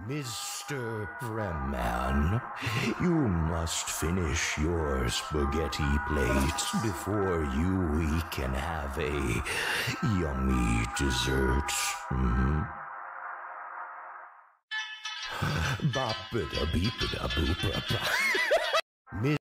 Mr. Freman, you must finish your spaghetti plate before we can have a yummy dessert. Bop-a-da-beep-a-da-boop-a-ba.